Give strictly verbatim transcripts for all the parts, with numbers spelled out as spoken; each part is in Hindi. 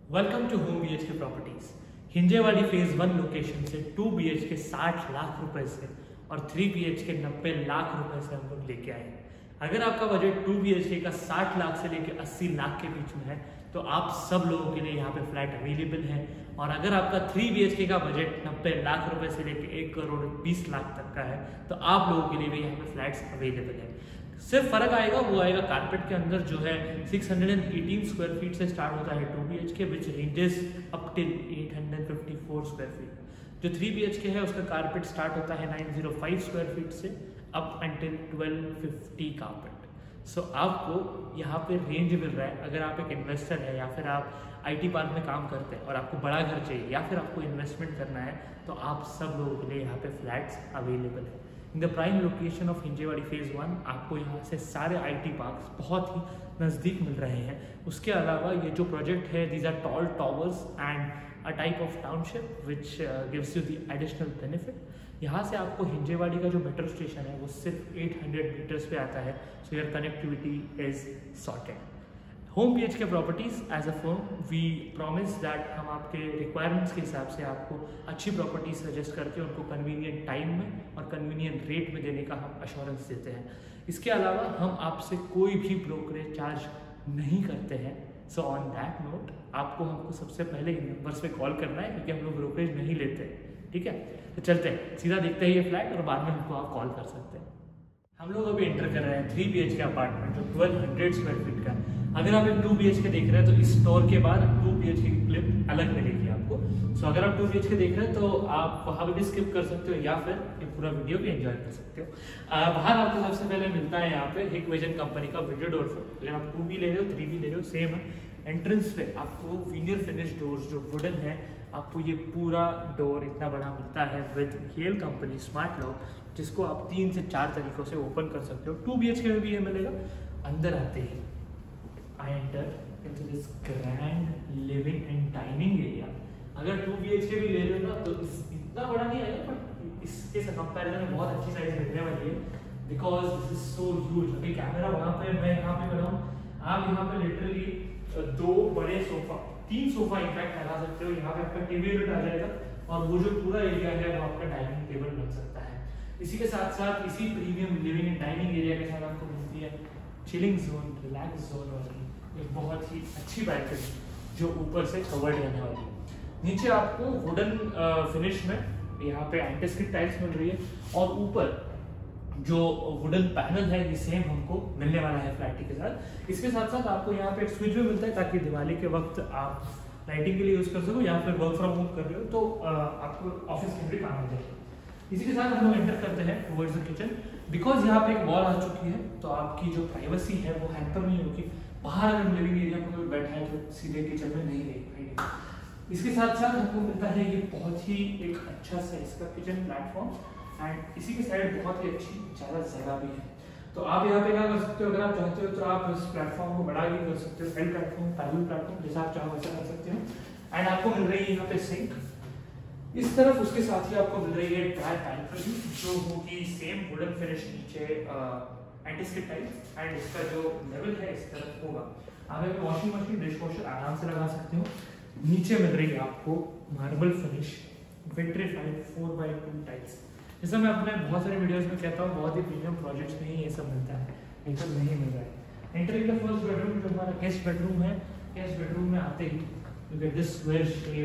Welcome to home BHK properties. Hinjewadi phase one location से टू बीएचके साठ लाख रुपए से और थ्री बीएचके नब्बे लाख रुपए से हम लोग लेके आए हैं। अगर आपका बजट टू बीएचके का साठ लाख से लेके अस्सी लाख के बीच में है तो आप सब लोगों के लिए यहाँ पे फ्लैट अवेलेबल है। और अगर आपका थ्री बीएचके का बजट नब्बे लाख रुपए से लेके एक करोड़ बीस लाख तक का है तो आप लोगों के लिए भी यहाँ पे फ्लैट्स अवेलेबल है। सिर्फ फर्क आएगा वो आएगा कारपेट के अंदर जो है सिक्स हंड्रेड अठारह स्क्वायर फीट से स्टार्ट होता है two BHK which ranges up till eight hundred fifty four square feet. जो थ्री बीएचके है उसका कारपेट स्टार्ट होता है nine hundred five square feet से up until twelve fifty carpet. So आपको यहाँ पे रेंज मिल रहा है। अगर आप एक इन्वेस्टर है या फिर आप आईटी पार्क में काम करते हैं और आपको बड़ा घर चाहिए या फिर आपको इन्वेस्टमेंट करना है तो आप सब लोगों के लिए यहाँ पे फ्लैट्स अवेलेबल है। In the prime location of Hinjewadi phase one आपको यहाँ से सारे आईटी पार्क्स बहुत ही नज़दीक मिल रहे हैं। उसके अलावा ये जो प्रोजेक्ट है these are tall towers and a type of township which gives you the additional benefit. यहाँ से आपको हिंजेवाड़ी का जो मेट्रो स्टेशन है वो सिर्फ एट हंड्रेड मीटर्स पे आता है। So your connectivity is sorted. Home BHK properties as a firm we promise that हम आपके रिक्वायरमेंट्स के हिसाब से आपको अच्छी प्रॉपर्टी सजेस्ट करके उनको कन्वीनियंट टाइम में और कन्वीनियंट रेट में देने का हम अश्योरेंस देते हैं। इसके अलावा हम आपसे कोई भी ब्रोकरेज चार्ज नहीं करते हैं। सो ऑन दैट नोट आपको हमको सबसे पहले इन नंबर्स पे कॉल करना है क्योंकि हम लोग ब्रोकरेज नहीं लेते हैं। ठीक है, तो चलते हैं सीधा देखते हैं ये फ्लैट और बाद में हमको आप कॉल कर सकते हैं। हम लोग अभी एंटर कर रहे हैं थ्री बीएचके अपार्टमेंट जो ट्वेल्व हंड्रेड स्क्वायर फीट का। अगर आप एक टू बीएचके देख रहे हैं तो इस स्टोर के बाद टू बीएचके की क्लिप अलग मिलेगी आपको। सो अगर आप टू बीएचके देख रहे हैं तो आप वहाँ भी स्किप कर सकते हो या फिर ये पूरा वीडियो भी एंजॉय कर सकते हो। आ, बाहर आपको सबसे पहले मिलता है यहाँ पे हिकविजन कंपनी का वीडियो डोर फ्रेम। अगर आप टू भी ले रहे हो थ्री भी ले रहे हो सेम है। एंट्रेंस पे आपको वीनियर फिनिश डोर्स जो वुडन है आपको ये पूरा डोर इतना बड़ा मिलता है with Yale company smart lock जिसको आप तीन से चार तरीकों से ओपन कर सकते हो। टू बीएचके में भी ये मिलेगा। अंदर आते ही I enter into this grand living and dining area. अगर टू बीएचके भी ले रहे हो ना तो इस, इतना बड़ा नहीं आएगा बट इसके कंपैरिजन में बहुत अच्छी साइज मिलने वाली है because this is so huge. अभी कैमरा वहाँ पे मैं यहाँ पे खड़ा हूँ, आप यहाँ पे लिटरली दो बड़े सोफा तीन सोफा इनफैक्ट लगा सकते हो। यहाँ पे आपका टीवी यूनिट आ जाएगा और वो जो पूरा एरिया है वो आपका डाइनिंग टेबल बन सकता है। इसी के साथ साथ इसी premium living and dining area के साथ आपको मिलती है चिलिंग जोन, रिलैक्स जोन वाली एक बहुत ही अच्छी बैल्कनी जो ऊपर से कवर्ड रहने वाली है। नीचे आपको वुडन फिनिश में यहाँ पे एंटीस्किड टाइल्स मिल रही है और ऊपर जो वुडन पैनल है ये सेम हमको मिलने वाला है फ्लैट के साथ। इसके साथ साथ आपको यहाँ पे एक स्विच भी मिलता है ताकि दिवाली के वक्त आप लाइटिंग के लिए यूज कर सको या फिर वर्क फ्रॉम होम कर रहे हो तो आपको ऑफिस के लिए काम हो जाएगा। इसी के साथ हम लोग एंटर करते हैं टुवर्ड्स द किचन। बिकॉज यहाँ पे एक वॉल आ चुकी है तो आपकी जो प्राइवेसी है वो हैम्पर नहीं होगी। बाहर अगर लिविंग एरिया में कोई बैठा है तो सीधे किचन में नहीं देख पाएंगे। इसके साथ साथ हमको मिलता है ये बहुत ही एक अच्छा साइज का किचन प्लेटफॉर्म एंड इसी के साइड बहुत ही अच्छी ज़्यादा जगह भी है। तो आप यहाँ पे क्या कर सकते हो, अगर आप चाहते हो तो आप इस प्लेटफॉर्म को बड़ा भी कर सकते हो। एल प्लेटफॉर्म, पैरेलल प्लेटफॉर्म जैसा आप चाहो वैसा कर सकते हो। एंड आपको मिल रही है यहाँ पे सिंक इस तरफ। उसके साथ ही आपको मिल रही है ड्राई पैंट्री जो होगी सेम वुडन फिनिश नीचे एंटीस्किड टाइल्स एंड इसका जो लेवल है इस तरफ होगा। आप एक वॉशिंग मशीन, डिश वॉशर आराम से लगा सकते हो। नीचे मिल रही है आपको marble finish vitrified four by two tiles. जैसा मैं अपने बहुत सारे वीडियोस में कहता हूँ बहुत ही प्रीमियम प्रोजेक्ट्स में ही ये सब मिलता है, एकदम नहीं मिल रहा है। एंटरिंग द फर्स्ट बेडरूम जो हमारा गेस्ट बेडरूम है, गेस्ट बेडरूम में आते ही you get this square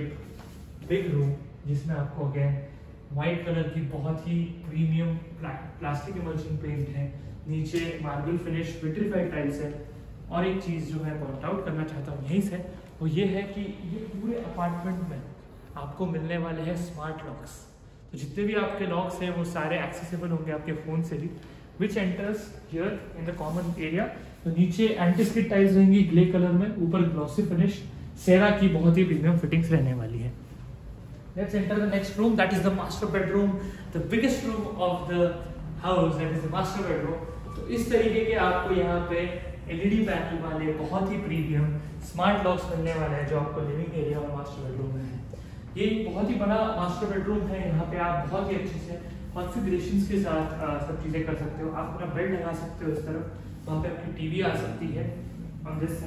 shape big room जिसमें आपको अगेन वाइट कलर की बहुत ही प्रीमियम प्लास्टिक इमल्शन पेंट है। नीचे मार्बल फिनिश विट्रीफाइड टाइल्स है। और एक चीज़ जो मैं पॉइंट आउट करना चाहता हूँ यहीं से वो ये है कि ये पूरे अपार्टमेंट में आपको मिलने वाले हैं स्मार्ट लॉक्स। तो जितने भी आपके लॉक्स हैं वो सारे एक्सेसिबल होंगे आपके फ़ोन से भी which enters here in the common area. तो नीचे एंटीस्किड टाइल्स रहेंगी ग्ले कलर में, ऊपर ग्लॉसी फिनिश सेरा की बहुत ही प्रीमियम फिटिंग्स रहने वाली है। Let's enter the next room. That is the master bedroom, the biggest room of the house. That is the master bedroom. तो इस तरीके के आपको यहाँ पे एलईडी पैनल वाले बहुत ही प्रीमियम स्मार्ट लॉक्स मिलने वाले हैं जो आपको लिविंग एरिया और मास्टर बेडरूम में है। ये बहुत ही बड़ा मास्टर बेडरूम है। यहाँ पे आप बहुत ही अच्छे से कॉन्फ़िगरेशंस के साथ आ, सब चीज़ें कर सकते हो। आप अपना बेड लगा सकते हो इस तरफ, वहाँ पे आपकी टीवी आ सकती है ऑन दिस साइड।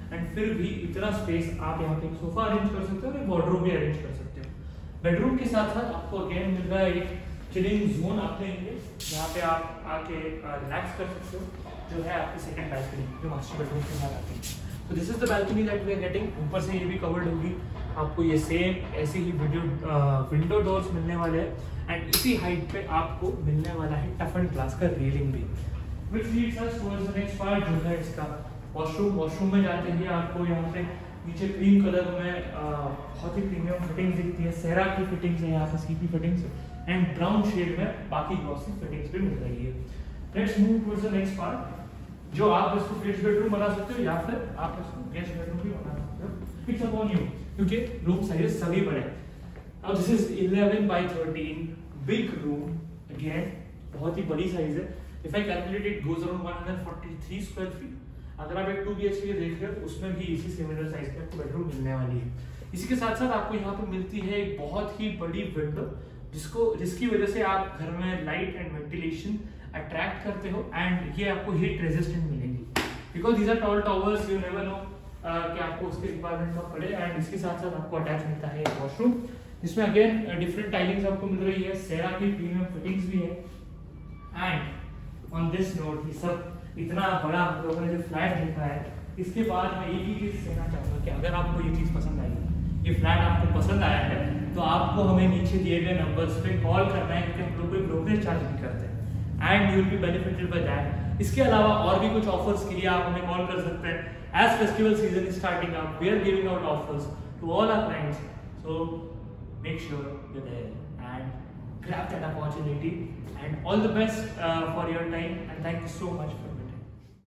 एंड फिर भी इतना स्पेस आप यहाँ पे एक सोफा अरेंज कर सकते हो और एक वार्डरोब भी अरेंज कर सकते हो। बेडरूम के साथ साथ आपको अगेन मिल रहा है एक चिलिंग जोन आप लेंगे जहाँ पे आप आके रिलैक्स कर सकते हो, जो है आपकी सेकंड बैल्कनी जो मास्टर बेडरूम के साथ आती है। तो this is the balcony that we are getting. ऊपर से ये भी कवर्ड होगी, आपको ये सेम ऐसी ही वीडियो विंडो डोर्स मिलने वाले हैं एंड इसी हाइट पे आपको मिलने वाला है टफ एंड ग्लास का रेलिंग भी, which leads us towards the next part जो है इसका वॉशरूम। वॉशरूम में जाते ही आपको यहाँ पे नीचे क्रीम कलर में बहुत ही प्रीमियम फिटिंग्स दिखती है, सेरा की फिटिंग्स है यहाँ पे, CP fittings and brown shade में बाकी ग्लॉसी फिटिंग्स भी मिल रही है। Let's move towards the next part, जो आप इसको गेस्ट बेडरूम बना सकते हो या फिर आप इसको गेस्ट बेडरूम भी बना सकते हो। इट्स अपॉन यू, क्योंकि रूम साइज सभी बड़े। अब this is eleven by thirteen big room, again बहुत ही बड़ी साइज है। If I calculate it goes around one hundred forty three square feet. अगर आप एक टू बीएचके देख रहे हो तो उसमें भी इसी सिमिलर साइज की आपको बेडरूम मिलने वाली है। इसी के साथ साथ आपको यहाँ पे मिलती है एक बहुत ही बड़ी विंडो, जिसको जिसकी वजह से आप घर में लाइट एंड वेंटिलेशन अट्रैक्ट करते हो एंड ये आपको हीट रेजिस्टेंट मिलेगी, because these are tall towers, you never know कि आपको उसके रिक्वायरमेंट कब पड़े। एंड इसके साथ साथ आपको अटैच मिलता है एक वॉशरूम, जिसमें अगेन डिफरेंट टाइलिंग्स आपको मिल रही है, सेरा की प्रीमियम फिटिंग्स भी है। एंड ऑन दिस नोट, ये सब इतना बड़ा हम लोगों ने जो फ्लैट देखा है, इसके बाद मैं एक ही चीज कहना चाहूँगा कि अगर आपको ये चीज़ पसंद आई, ये फ्लैट आपको पसंद आया है, तो आपको हमें नीचे दिए गए नंबर्स पे कॉल करना है, क्योंकि हम लोग कोई ब्रोकरेज चार्ज नहीं करते and you will be benefited by that. इसके अलावा और भी कुछ ऑफर्स के लिए आप हमें कॉल कर सकते हैं। As festival season is starting up, we are giving out offers to all our clients, so make sure you are there and grab that opportunity and all the best uh, for your time and thank you so much for